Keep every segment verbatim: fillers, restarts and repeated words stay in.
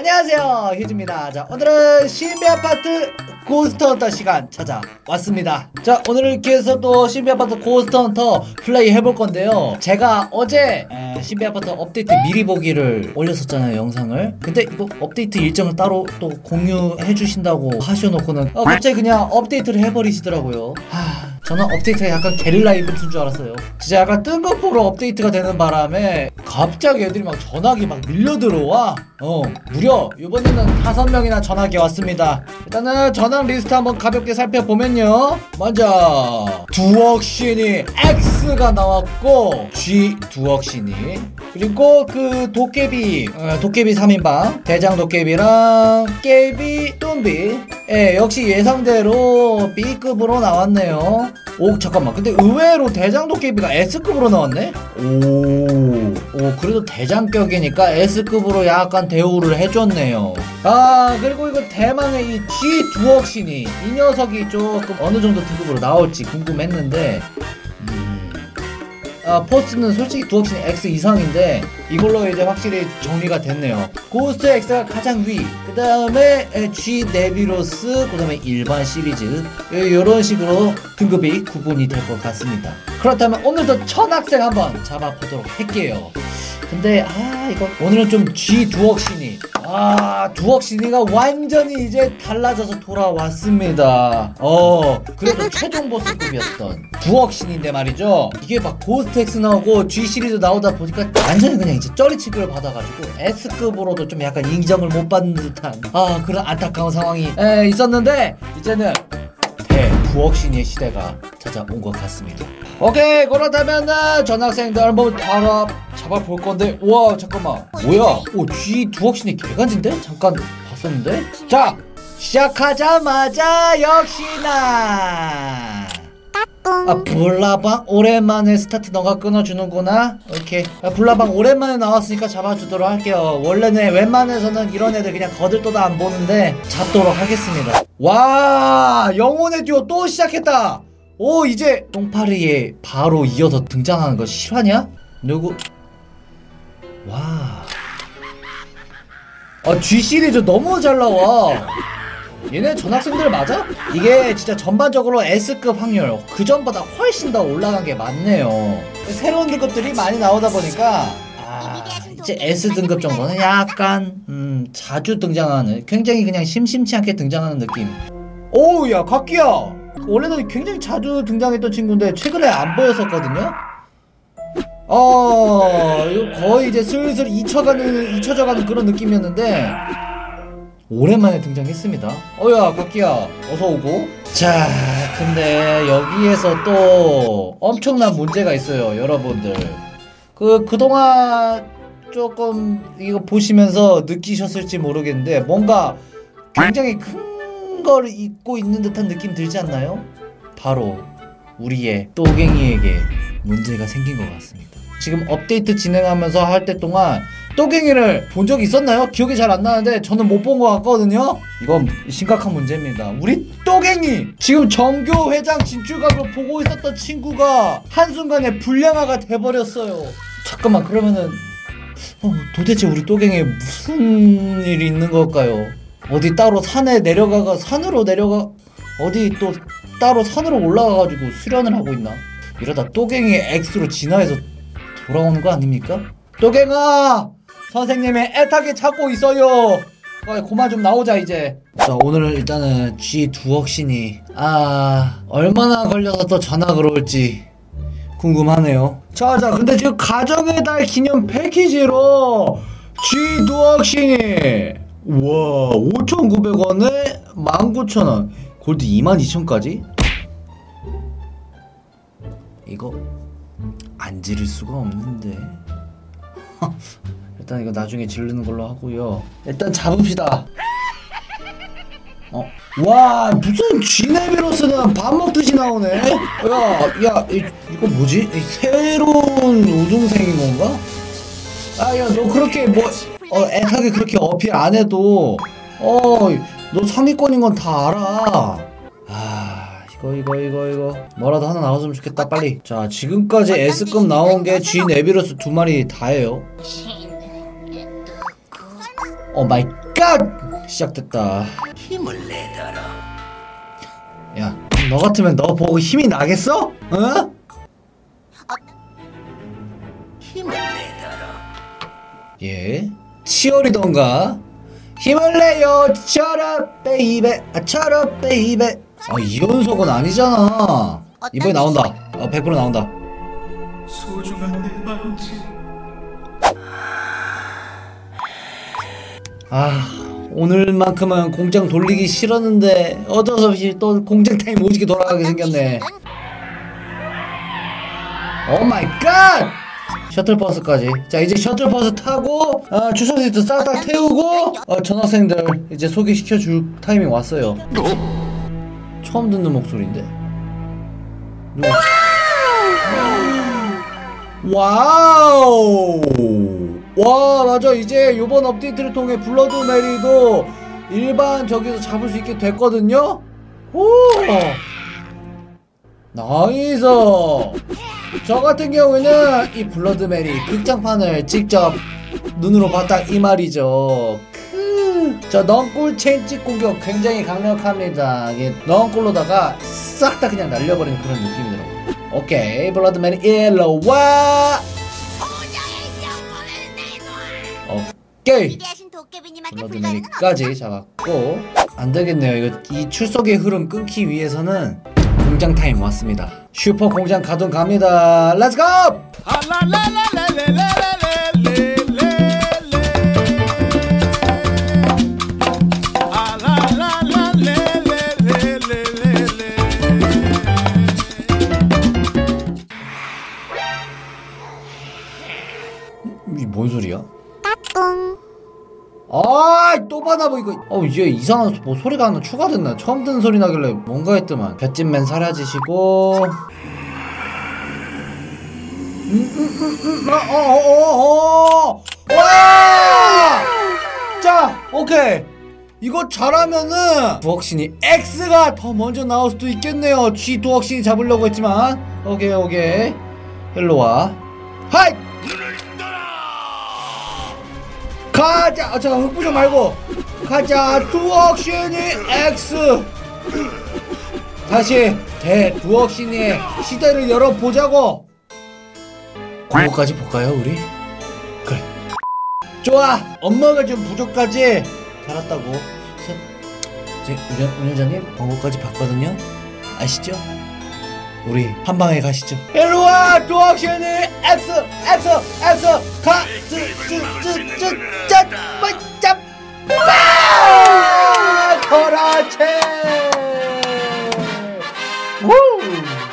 안녕하세요, 휴즈입니다. 자, 오늘은 신비아파트 고스트헌터 시간 찾아왔습니다. 자, 오늘 이렇게 해서 또 신비아파트 고스트헌터 플레이 해볼 건데요. 제가 어제 에, 신비아파트 업데이트 미리 보기를 올렸었잖아요, 영상을. 근데 이거 업데이트 일정을 따로 또 공유해 주신다고 하셔놓고는 어, 갑자기 그냥 업데이트를 해버리시더라고요. 하... 저는 업데이트가 약간 게릴라 이벤트인 줄 알았어요. 진짜 약간 뜬금포로 업데이트가 되는 바람에 갑자기 애들이 막 전화기 막 밀려 들어와. 어 무려 이번에는 다섯 명이나 전화기 왔습니다. 일단은 전화 리스트 한번 가볍게 살펴보면요, 먼저 두억신이 X가 나왔고 G 두억신이, 그리고 그 도깨비 어, 도깨비 삼 인방 대장 도깨비랑 깨비 뚠비, 예, 역시 예상대로 B급으로 나왔네요. 오 잠깐만, 근데 의외로 대장 도깨비가 S급으로 나왔네? 오, 오 그래도 대장격이니까 S급으로 약간 대우를 해줬네요. 아 그리고 이거 대망의 이 G 두억신이, 이 녀석이 조금 어느정도 등급으로 나올지 궁금했는데 음... 아 포스는 솔직히 두억신이 X 이상인데 이걸로 이제 확실히 정리가 됐네요. 고스트 X가 가장 위, 그 다음에 G 네비로스, 그 다음에 일반 시리즈, 요런 식으로 등급이 구분이 될 것 같습니다. 그렇다면 오늘도 천학생 한번 잡아보도록 할게요. 근데 아 이거 오늘은 좀 G 두억신이, 아 두억신이가 완전히 이제 달라져서 돌아왔습니다. 어 그래도 최종 보스급이었던 두억신인데 말이죠, 이게 막 고스트 X 나오고 G 시리즈 나오다 보니까 완전히 그냥 이제 쩌리 취급을 받아가지고 S급으로도 좀 약간 인정을 못 받는 듯한 아 그런 안타까운 상황이 에, 있었는데 이제는 대 두억신의 시대가 찾아온 것 같습니다. 오케이, 그렇다면 전학생들 한번 바로 잡아볼 건데, 우와 잠깐만 뭐야, 오 G 두억신이 개간진데? 잠깐 봤었는데? 자 시작하자마자 역시나 아 불나방 오랜만에 스타트 너가 끊어주는구나. 오케이, 아, 불나방 오랜만에 나왔으니까 잡아주도록 할게요. 원래는 웬만해서는 이런 애들 그냥 거들떠다 안 보는데 잡도록 하겠습니다. 와 영혼의 듀오 또 시작했다. 오 이제 똥파리에 바로 이어서 등장하는 거 실화냐? 누구? 와 아 G 시리즈 너무 잘 나와. 얘네 전학생들 맞아? 이게 진짜 전반적으로 S급 확률 그 전보다 훨씬 더 올라간 게 많네요. 새로운 등급들이 많이 나오다 보니까 아 이제 S 등급 정도는 약간 음 자주 등장하는, 굉장히 그냥 심심치 않게 등장하는 느낌. 오우 야 각기야, 원래는 굉장히 자주 등장했던 친구인데 최근에 안 보였었거든요. 어 이거 거의 이제 슬슬 잊혀가는 잊혀져가는 그런 느낌이었는데 오랜만에 등장했습니다. 어야 각기야 어서오고. 자 근데 여기에서 또 엄청난 문제가 있어요 여러분들. 그 그동안 조금 이거 보시면서 느끼셨을지 모르겠는데 뭔가 굉장히 큰 걸 잊고 있는 듯한 느낌 들지 않나요? 바로 우리의 또갱이에게 문제가 생긴 것 같습니다. 지금 업데이트 진행하면서 할 때 동안 또갱이를 본 적이 있었나요? 기억이 잘 안 나는데 저는 못 본 것 같거든요. 이건 심각한 문제입니다. 우리 또갱이 지금 정교 회장 진출각을 보고 있었던 친구가 한순간에 불량아가 돼버렸어요. 잠깐만 그러면은 어, 도대체 우리 또갱이에 무슨 일이 있는 걸까요? 어디 따로 산에 내려가가 산으로 내려가 어디 또 따로 산으로 올라가가지고 수련을 하고 있나? 이러다 또갱이 X로 진화해서 돌아오는 거 아닙니까? 또갱아! 선생님이 애타게 찾고 있어요! 아, 그만 좀 나오자 이제. 자 오늘은 일단은 G 두억신이 아 얼마나 걸려서 또 전학을 올지 궁금하네요. 자자 근데 지금 가정의 달 기념 패키지로 G 두억신이 우와 오천구백 원에 만 구천 원, 골드 이만 이천 원까지? 이거 안 지를 수가 없는데 일단 이거 나중에 지르는 걸로 하고요. 일단 잡읍시다. 어? 와 무슨 G네비로스는 밥 먹듯이 나오네. 야, 야 이, 이거 뭐지? 이 새로운 우등생인 건가? 아 야 너 그렇게 뭐 어 애타게 그렇게 어필 안 해도 어 너 상위권인 건 다 알아. 아 이거 이거 이거 이거 뭐라도 하나 나왔으면 좋겠다 빨리. 자 지금까지 S급 나온 게 G 네비로스 두 마리 다예요. 오 마이 갓! 시작됐다. 힘을 내더라. 야, 너 같으면 너 보고 힘이 나겠어? 어? 힘을 내더라. 예? 치어리던가? 힘을 내요, 쳐라, 베이베. 아, 쳐라, 베이베. 아, 이연속은 아니잖아. 이번에 나온다. 어, 백 퍼센트 나온다. 소중한 내 반지. 아, 오늘만큼은 공장 돌리기 싫었는데 어쩔 수 없이 또 공장 타임 오지게 돌아가게 생겼네. 오 마이 갓! 셔틀버스까지. 자, 이제 셔틀버스 타고 어, 주차 시트 싹싹 태우고 어, 전학생들 이제 소개시켜줄 타이밍 왔어요. 처음 듣는 목소리인데? 누구? 와우! 와, 맞아. 이제 요번 업데이트를 통해 블러드 메리도 일반 저기서 잡을 수 있게 됐거든요? 오! 나이스! 저 같은 경우에는 이 블러드 메리 극장판을 직접 눈으로 봤다 이 말이죠. 크. 저 넝골 체인지 공격 굉장히 강력합니다. 이게 넝골로다가 싹 다 그냥 날려버리는 그런 느낌이 들어. 오케이, 블러드 메리 일로 와! 오케이! 블러드 메리까지 잡았고, 안되겠네요. 이거 이 출석의 흐름 끊기 위해서는 공장 타임 왔습니다. 슈퍼 공장 가동 갑니다. 렛츠 고! 이게 뭔 소리야? 아, 또 받아보 이거. 어, 이제 이상한 뭐 소리가 하나 추가됐나? 처음 듣는 소리 나길래 뭔가 했더만. 볏짚맨 사라지시고. 음, 음, 음, 음, 어, 어, 어, 어, 와! 자, 오케이. 이거 잘하면은 두억신이 X가 더 먼저 나올 수도 있겠네요. G 두억신이 잡으려고 했지만. 오케이, 오케이. 일로 와. 하이! 가자! 아, 잠깐 흑부정 말고 가자! 두억신이 X! 다시 대두억신의 시대를 열어보자고! 그거까지 볼까요 우리? 그래, 좋아! 엄마가 좀 부족하지? 잘했다고. 제 운전, 운전자님 번호까지 봤거든요? 아시죠? 우리 한방에 가시죠. 일로와! 두억신이 X! X! X! 가! 쯔! 쯔! 쯔! 쯔! 짠! 짠! 아! 그렇지! 우!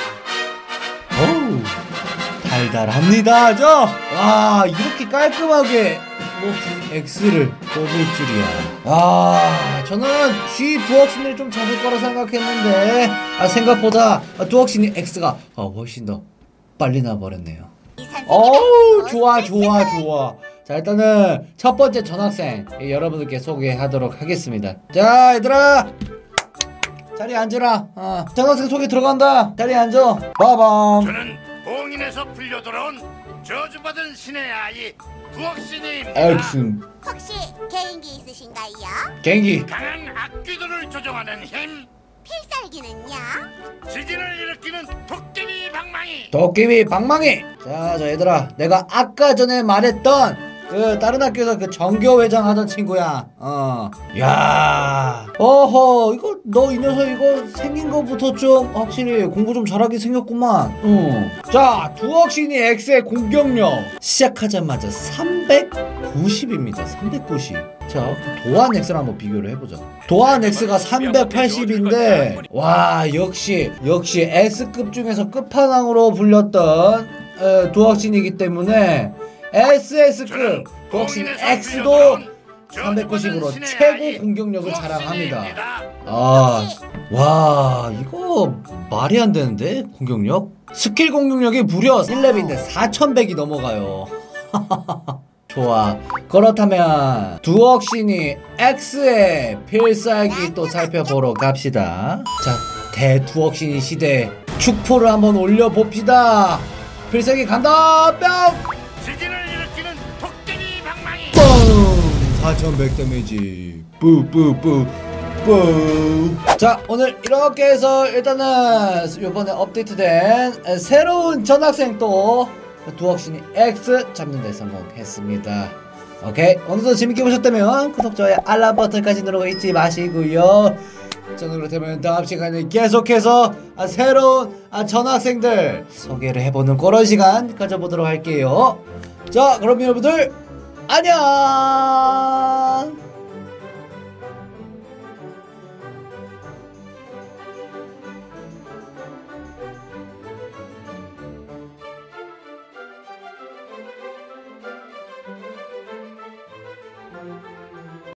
오! 달달합니다, 저! 와, 이렇게 깔끔하게 두억신 X를 뽑을 줄이야. 아, 저는 G 두억신을 좀 잡을 거라 생각했는데, 아, 생각보다 두억신이 X가 어, 훨씬 더 빨리 나버렸네요. 어우, 좋아, 좋아, 좋아. 자, 일단은 첫 번째 전학생 예, 여러분들께 소개하도록 하겠습니다. 자, 얘들아! 자리에 앉으라. 어, 전학생 소개 들어간다. 자리에 앉아. 빠밤. 저는 봉인에서 풀려 돌아온 저주받은 신의 아이 두억신입니다. 엑슨. 혹시 개인기 있으신가요? 개인기. 강한 악귀들을 조종하는 힘, 필살기는요? 지진을 일으키는 도깨비 방망이. 도깨비 방망이. 자, 자, 얘들아, 내가 아까 전에 말했던 그 다른 학교에서 그 정교회장 하던 친구야. 어. 야. 어허, 이거 너 이 녀석 이거 생긴 거부터 좀 확실히 공부 좀 잘하게 생겼구만. 응. 자, 두억신이 X의 공격력 시작하자마자 삼백구십입니다. 삼백구십. 자, 도안 X를 한번 비교를 해보자. 도안 X가 삼백팔십인데 와, 역시 역시 S급 중에서 끝판왕으로 불렸던 에, 두억신이기 때문에 에스에스급 두억신 X도 삼백구십으로 최고 공격력을 자랑합니다. 아, 와, 이거 말이 안 되는데 공격력? 스킬 공격력이 무려 일 렙인데 사천백이 넘어가요. 좋아. 그렇다면 두억신이 X의 필살기 또 살펴보러 갑시다. 자, 대두억신이 시대 축포를 한번 올려봅시다. 필살기 간다. 뿅! 지진을 일으키는 도깨비 방망이. 뻥! 사천백 데미지 뿌뿌뿌 뿌. 자, 오늘 이렇게 해서 일단은 요번에 업데이트된 새로운 전학생 또 두억신이 X 잡는 데 성공했습니다. 오케이, 오늘도 재밌게 보셨다면 구독, 좋아요, 알람 버튼까지 누르고 잊지 마시고요. 자, 그렇다면 다음 시간에 계속해서 새로운 전학생들 소개를 해보는 그런 시간 가져보도록 할게요. 자, 그럼 여러분들 안녕.